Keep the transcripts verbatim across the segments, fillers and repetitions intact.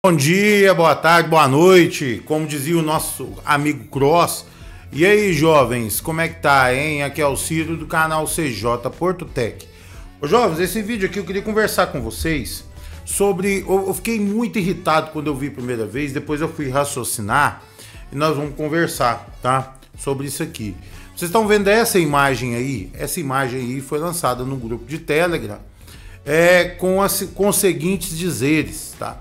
Bom dia, boa tarde, boa noite, como dizia o nosso amigo Cross. E aí, jovens, como é que tá, hein? Aqui é o Ciro do canal C J Porto Tech. Ô, jovens, esse vídeo aqui eu queria conversar com vocês sobre... Eu, eu fiquei muito irritado quando eu vi a primeira vez, depois eu fui raciocinar e nós vamos conversar, tá? Sobre isso aqui. Vocês estão vendo essa imagem aí? Essa imagem aí foi lançada no grupo de Telegram é, com, as, com os seguintes dizeres, tá?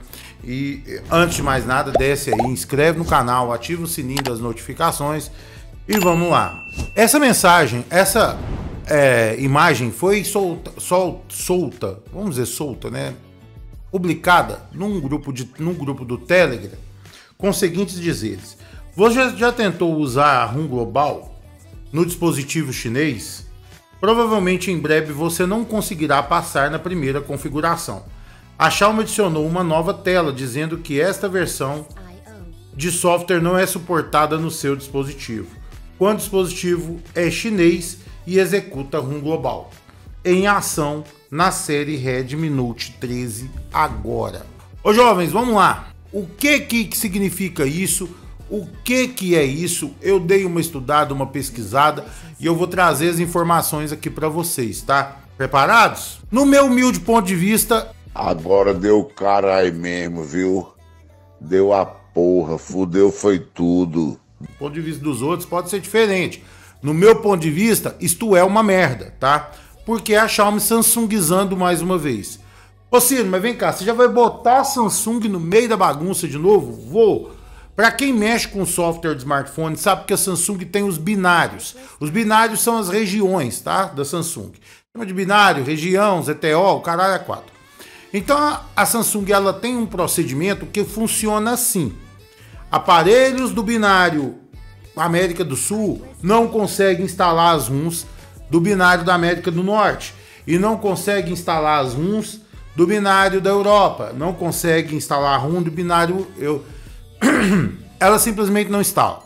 E antes de mais nada, desce aí, inscreve no canal, ativa o sininho das notificações e vamos lá. Essa mensagem, essa é, imagem foi solta, sol, solta, vamos dizer solta, né? Publicada num grupo, de, num grupo do Telegram com os seguintes dizeres. Você já, já tentou usar a RUM Global no dispositivo chinês? Provavelmente em breve você não conseguirá passar na primeira configuração. A Xiaomi adicionou uma nova tela dizendo que esta versão de software não é suportada no seu dispositivo, quando o dispositivo é chinês e executa RUM Global. Em ação na série Redmi Note treze agora. Ô jovens, vamos lá. O que que significa isso? O que que é isso? Eu dei uma estudada, uma pesquisada e eu vou trazer as informações aqui para vocês, tá? Preparados? No meu humilde ponto de vista... Agora deu caralho mesmo, viu? Deu a porra, fudeu foi tudo. Do ponto de vista dos outros pode ser diferente. No meu ponto de vista, isto é uma merda, tá? Porque é a Xiaomi Samsungizando mais uma vez. Ô Ciro, mas vem cá, você já vai botar a Samsung no meio da bagunça de novo? Vou. Pra quem mexe com software de smartphone, sabe que a Samsung tem os binários. Os binários são as regiões, tá? Da Samsung. Chama de binário, região, Z T O, o caralho é quatro. Então a Samsung ela tem um procedimento que funciona assim. Aparelhos do binário América do Sul não conseguem instalar as RUMs do binário da América do Norte e não conseguem instalar as RUMs do binário da Europa, não conseguem instalar a RUM do binário eu ela simplesmente não instala,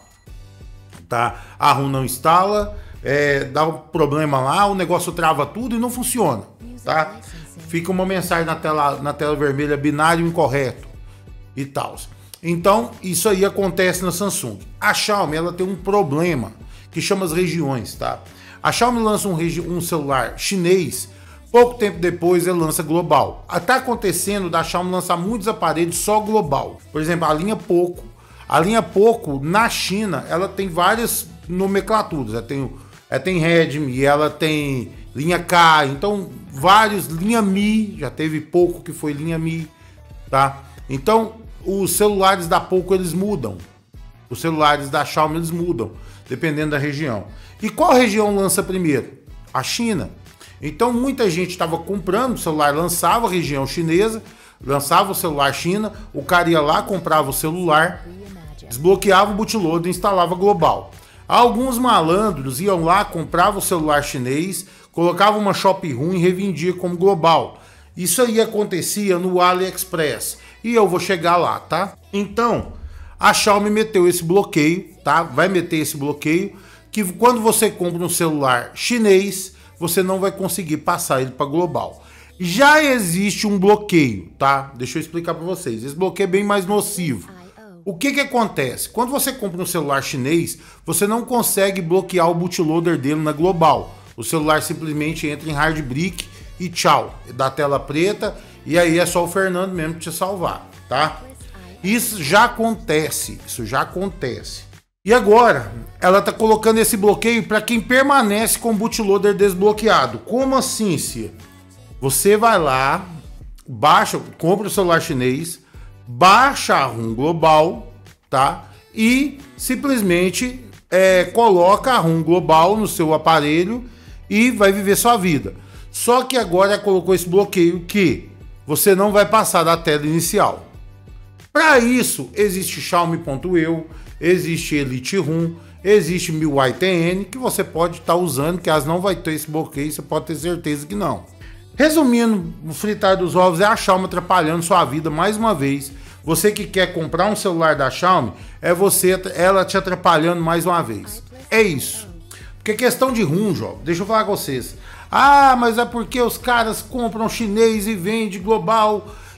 tá? A RUM não instala, é, dá um problema lá, o negócio trava tudo e não funciona, tá? Fica uma mensagem na tela, na tela vermelha, binário incorreto e tal. Então, isso aí acontece na Samsung. A Xiaomi, ela tem um problema que chama as regiões, tá? A Xiaomi lança um, um celular chinês, pouco tempo depois ele lança global. Está acontecendo da Xiaomi lançar muitos aparelhos só global. Por exemplo, a linha Poco. A linha Poco, na China, ela tem várias nomenclaturas. Ela tem, ela tem Redmi, ela tem... linha K, então vários, linha Mi, já teve Poco que foi linha Mi, tá? Então os celulares da Poco eles mudam, os celulares da Xiaomi eles mudam, dependendo da região. E qual região lança primeiro? A China. Então muita gente estava comprando o celular, lançava a região chinesa, lançava o celular China, o cara ia lá, comprava o celular, desbloqueava o bootloader e instalava global. Alguns malandros iam lá, compravam o celular chinês, colocava uma Shopee RUM e revendia como global. Isso aí acontecia no AliExpress. E eu vou chegar lá, tá? Então, a Xiaomi meteu esse bloqueio, tá? Vai meter esse bloqueio, que quando você compra um celular chinês, você não vai conseguir passar ele para global. Já existe um bloqueio, tá? Deixa eu explicar para vocês. Esse bloqueio é bem mais nocivo. O que que acontece? Quando você compra um celular chinês, você não consegue bloquear o bootloader dele na global. O celular simplesmente entra em hard brick e tchau, dá tela preta e aí é só o Fernando mesmo te salvar, tá? Isso já acontece, isso já acontece. E agora, ela tá colocando esse bloqueio para quem permanece com o bootloader desbloqueado. Como assim, Cia? Você vai lá, baixa, compra o celular chinês, baixa a RUM global, tá? E simplesmente é, coloca a RUM global no seu aparelho e vai viver sua vida. Só que agora colocou esse bloqueio que você não vai passar da tela inicial. Para isso, existe Xiaomi ponto e u, existe Elite RUM, existe M I U I T N, que você pode estar tá usando, que elas não vai ter esse bloqueio, você pode ter certeza que não. Resumindo, o fritar dos ovos é a Xiaomi atrapalhando sua vida mais uma vez. Você que quer comprar um celular da Xiaomi, é você, ela te atrapalhando mais uma vez. É isso. Porque questão de RUM, João, deixa eu falar com vocês. Ah, mas é porque os caras compram chinês e vendem global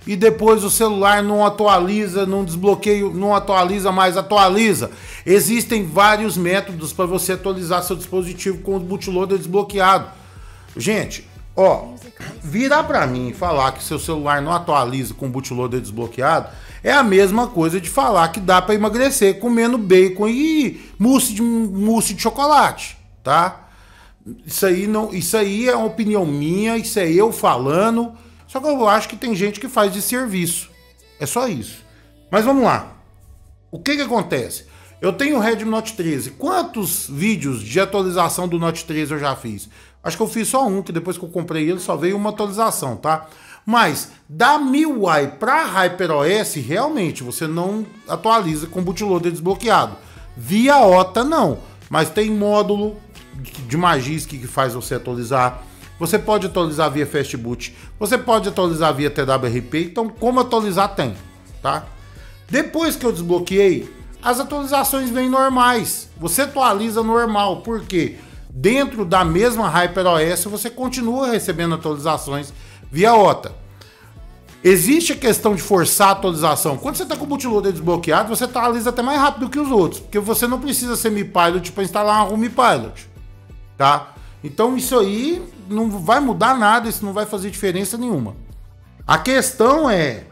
e depois o celular não atualiza, não desbloqueia, não atualiza mais, atualiza. Existem vários métodos para você atualizar seu dispositivo com o bootloader desbloqueado. Gente, ó, virar para mim e falar que seu celular não atualiza com o bootloader desbloqueado é a mesma coisa de falar que dá para emagrecer comendo bacon e mousse de, mousse de chocolate, tá? Isso aí, não, isso aí é uma opinião minha, isso é eu falando. Só que eu acho que tem gente que faz de serviço. É só isso. Mas vamos lá. O que que acontece? Eu tenho o Redmi Note treze. Quantos vídeos de atualização do Note treze eu já fiz? Acho que eu fiz só um, que depois que eu comprei ele só veio uma atualização, tá? Mas da M I U I para HyperOS, realmente você não atualiza com bootloader desbloqueado. Via O T A não. Mas tem módulo de Magisk que faz você atualizar. Você pode atualizar via Fastboot, você pode atualizar via T W R P, então como atualizar tem, tá? Depois que eu desbloqueei, as atualizações vêm normais, você atualiza normal, porque dentro da mesma HyperOS você continua recebendo atualizações via O T A. Existe a questão de forçar a atualização. Quando você está com o bootloader desbloqueado, você atualiza até mais rápido que os outros, porque você não precisa ser Mi Pilot para instalar uma Mi Pilot, tá? Então isso aí não vai mudar nada, isso não vai fazer diferença nenhuma. A questão é,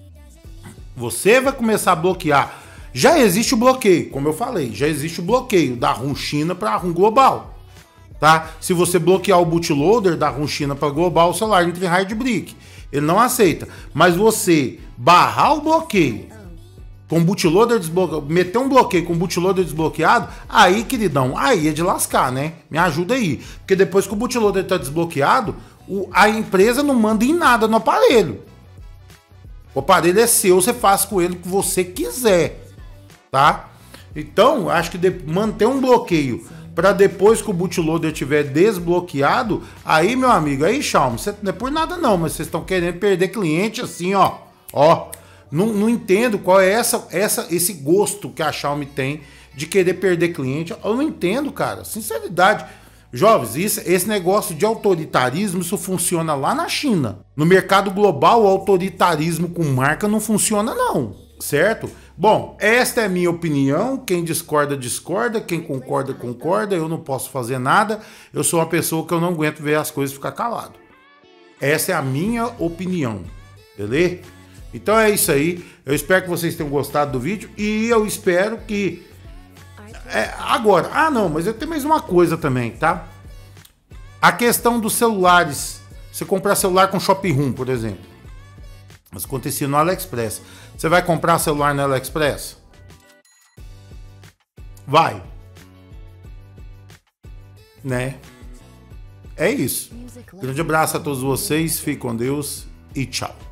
você vai começar a bloquear. Já existe o bloqueio, como eu falei, já existe o bloqueio da ROM China para a ROM global, tá? Se você bloquear o bootloader da ROM China para global, o celular entra em hard brick. Ele não aceita. Mas você barrar o bloqueio com bootloader desbloqueado, meter um bloqueio com bootloader desbloqueado, aí, queridão, aí é de lascar, né? Me ajuda aí. Porque depois que o bootloader tá desbloqueado, o, a empresa não manda em nada no aparelho. O aparelho é seu, você faz com ele o que você quiser, tá? Então, acho que de, manter um bloqueio para depois que o bootloader estiver desbloqueado, aí, meu amigo, aí, Xiaomi, você não é por nada não, mas vocês estão querendo perder cliente assim, ó, ó. Não, não entendo qual é essa, essa, esse gosto que a Xiaomi tem de querer perder cliente. Eu não entendo, cara. Sinceridade. Jovens, isso, esse negócio de autoritarismo, isso funciona lá na China. No mercado global, o autoritarismo com marca não funciona não, certo? Bom, esta é a minha opinião. Quem discorda, discorda. Quem concorda, concorda. Eu não posso fazer nada. Eu sou uma pessoa que eu não aguento ver as coisas e ficar calado. Essa é a minha opinião, beleza? Então é isso aí, eu espero que vocês tenham gostado do vídeo e eu espero que... É, agora, ah não, mas eu tenho mais uma coisa também, tá? A questão dos celulares, você comprar celular com Shopping Room, por exemplo. Isso acontecia no AliExpress. Você vai comprar celular no AliExpress? Vai. Né? É isso. Grande abraço a todos vocês, fiquem com Deus e tchau.